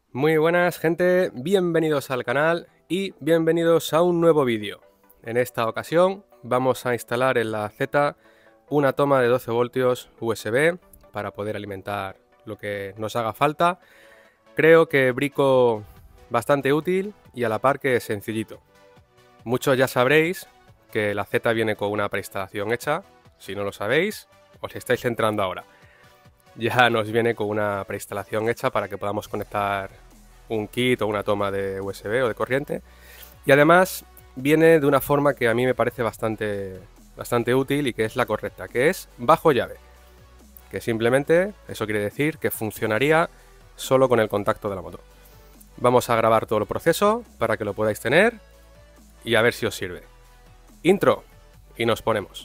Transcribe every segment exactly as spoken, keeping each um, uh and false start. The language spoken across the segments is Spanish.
Muy buenas gente, bienvenidos al canal y bienvenidos a un nuevo vídeo. En esta ocasión vamos a instalar en la Z una toma de doce voltios U S B para poder alimentar lo que nos haga falta. Creo que brico bastante útil y a la par que sencillito. Muchos ya sabréis que la Z viene con una preinstalación hecha. Si no lo sabéis, os estáis entrando ahora. Ya nos viene con una preinstalación hecha para que podamos conectar un kit o una toma de U S B o de corriente, y además viene de una forma que a mí me parece bastante, bastante útil y que es la correcta, que es bajo llave, que simplemente eso quiere decir que funcionaría solo con el contacto de la moto. Vamos a grabar todo el proceso para que lo podáis tener y a ver si os sirve. Intro y nos ponemos.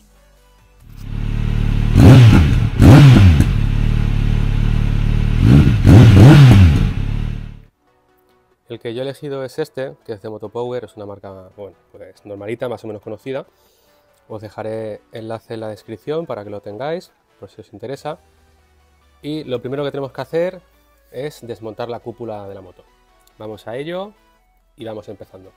El que yo he elegido es este, que es de Motopower, es una marca, bueno, pues normalita, más o menos conocida. Os dejaré enlace en la descripción para que lo tengáis, por si os interesa. Y lo primero que tenemos que hacer es desmontar la cúpula de la moto. Vamos a ello y vamos empezando.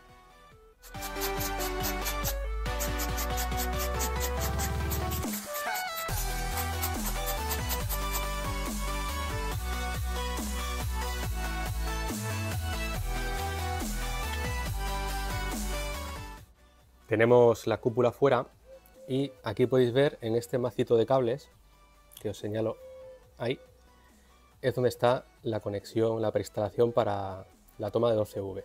Tenemos la cúpula fuera y aquí podéis ver en este macito de cables que os señalo ahí, es donde está la conexión, la preinstalación para la toma de doce voltios.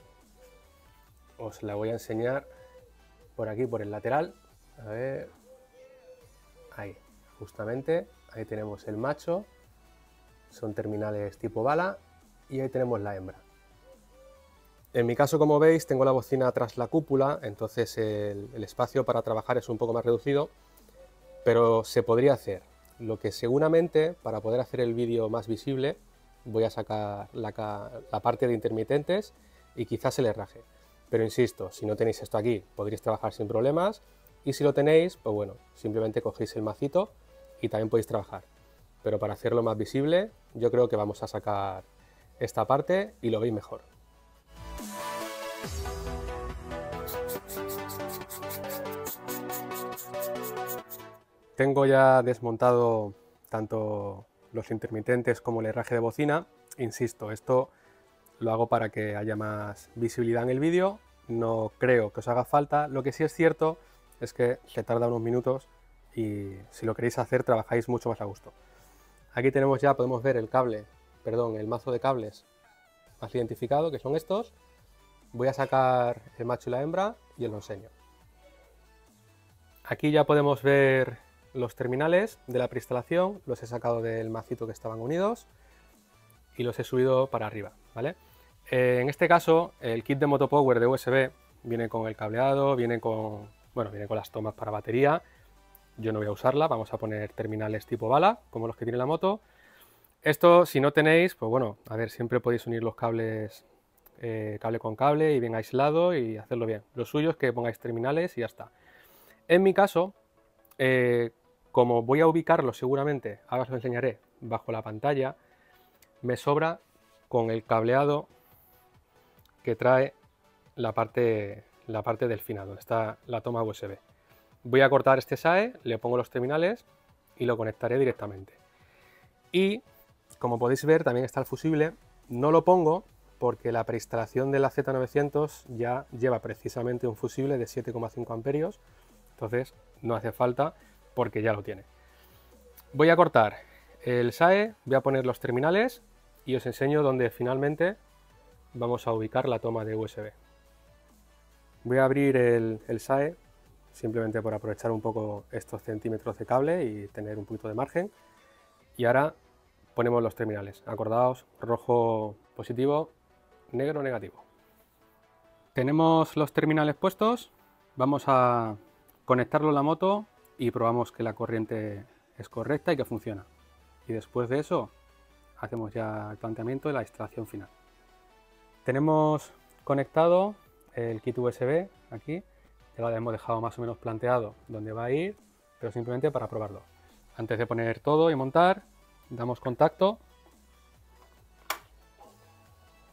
Os la voy a enseñar por aquí, por el lateral. A ver, ahí, justamente, ahí tenemos el macho, son terminales tipo bala, y ahí tenemos la hembra. En mi caso, como veis, tengo la bocina tras la cúpula, entonces el, el espacio para trabajar es un poco más reducido, pero se podría hacer. Lo que seguramente, para poder hacer el vídeo más visible, voy a sacar la, la parte de intermitentes y quizás se le raje. Pero insisto, si no tenéis esto aquí, podréis trabajar sin problemas, y si lo tenéis, pues bueno, simplemente cogéis el macito y también podéis trabajar. Pero para hacerlo más visible, yo creo que vamos a sacar esta parte y lo veis mejor. Tengo ya desmontado tanto los intermitentes como el herraje de bocina. Insisto, esto lo hago para que haya más visibilidad en el vídeo. No creo que os haga falta. Lo que sí es cierto es que se tarda unos minutos y si lo queréis hacer trabajáis mucho más a gusto. Aquí tenemos ya, podemos ver el cable, perdón, el mazo de cables más identificado, que son estos. Voy a sacar el macho y la hembra y os lo enseño. Aquí ya podemos ver los terminales de la preinstalación, los he sacado del macito que estaban unidos y los he subido para arriba, ¿vale? Eh, en este caso, el kit de Motopower de U S B viene con el cableado, viene con, bueno, viene con las tomas para batería. Yo no voy a usarla, vamos a poner terminales tipo bala, como los que tiene la moto. Esto, si no tenéis, pues bueno, a ver, siempre podéis unir los cables eh, cable con cable y bien aislado y hacerlo bien. Lo suyo es que pongáis terminales y ya está. En mi caso, eh, como voy a ubicarlo seguramente, ahora os lo enseñaré, bajo la pantalla, me sobra con el cableado que trae la parte, la parte del final, donde está la toma U S B. Voy a cortar este S A E, le pongo los terminales y lo conectaré directamente. Y, como podéis ver, también está el fusible. No lo pongo porque la preinstalación de la Z novecientos ya lleva precisamente un fusible de siete coma cinco amperios, entonces no hace falta porque ya lo tiene. Voy a cortar el S A E, voy a poner los terminales y os enseño dónde finalmente vamos a ubicar la toma de U S B. Voy a abrir el, el S A E, simplemente por aprovechar un poco estos centímetros de cable y tener un poquito de margen. Y ahora ponemos los terminales. Acordaos, rojo positivo, negro negativo. Tenemos los terminales puestos, vamos a conectarlo a la moto y probamos que la corriente es correcta y que funciona. Y después de eso hacemos ya el planteamiento de la extracción final. Tenemos conectado el kit U S B aquí, ya lo hemos dejado más o menos planteado dónde va a ir, pero simplemente para probarlo. Antes de poner todo y montar, damos contacto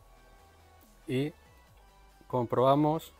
y comprobamos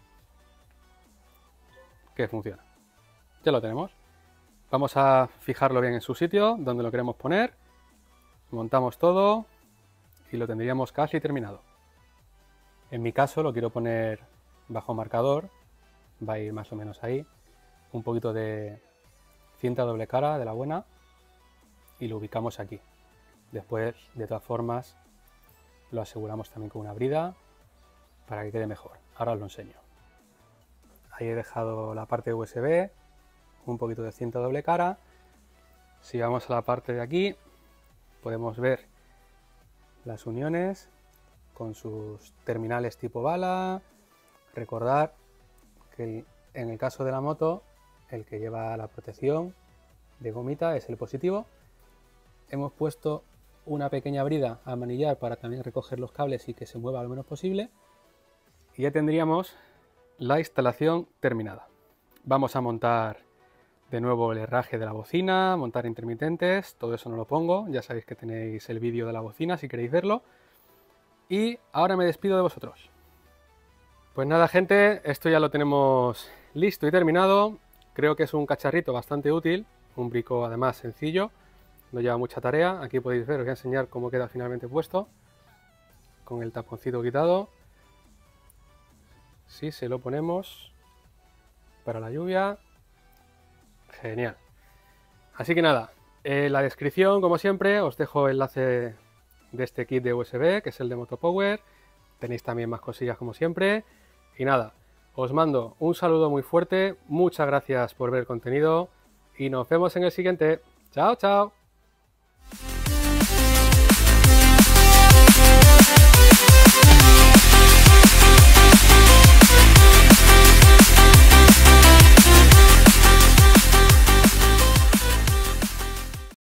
que funciona. Ya lo tenemos. Vamos a fijarlo bien en su sitio, donde lo queremos poner. Montamos todo y lo tendríamos casi terminado. En mi caso lo quiero poner bajo marcador, va a ir más o menos ahí. Un poquito de cinta doble cara de la buena y lo ubicamos aquí. Después, de todas formas, lo aseguramos también con una brida para que quede mejor. Ahora os lo enseño. Ahí he dejado la parte U S B, un poquito de cinta doble cara. Si vamos a la parte de aquí, podemos ver las uniones con sus terminales tipo bala. Recordar que el, en el caso de la moto, el que lleva la protección de gomita es el positivo. Hemos puesto una pequeña brida a manillar para también recoger los cables y que se mueva lo menos posible. Y ya tendríamos la instalación terminada. Vamos a montar de nuevo el herraje de la bocina, montar intermitentes, todo eso no lo pongo, ya sabéis que tenéis el vídeo de la bocina si queréis verlo. Y ahora me despido de vosotros. Pues nada gente, esto ya lo tenemos listo y terminado. Creo que es un cacharrito bastante útil, un brico además sencillo, no lleva mucha tarea. Aquí podéis ver, os voy a enseñar cómo queda finalmente puesto, con el taponcito quitado. Si se lo ponemos para la lluvia, genial. Así que nada, en la descripción, como siempre, os dejo el enlace de este kit de U S B, que es el de Motopower. Tenéis también más cosillas como siempre. Y nada, os mando un saludo muy fuerte, muchas gracias por ver el contenido y nos vemos en el siguiente. ¡Chao, chao!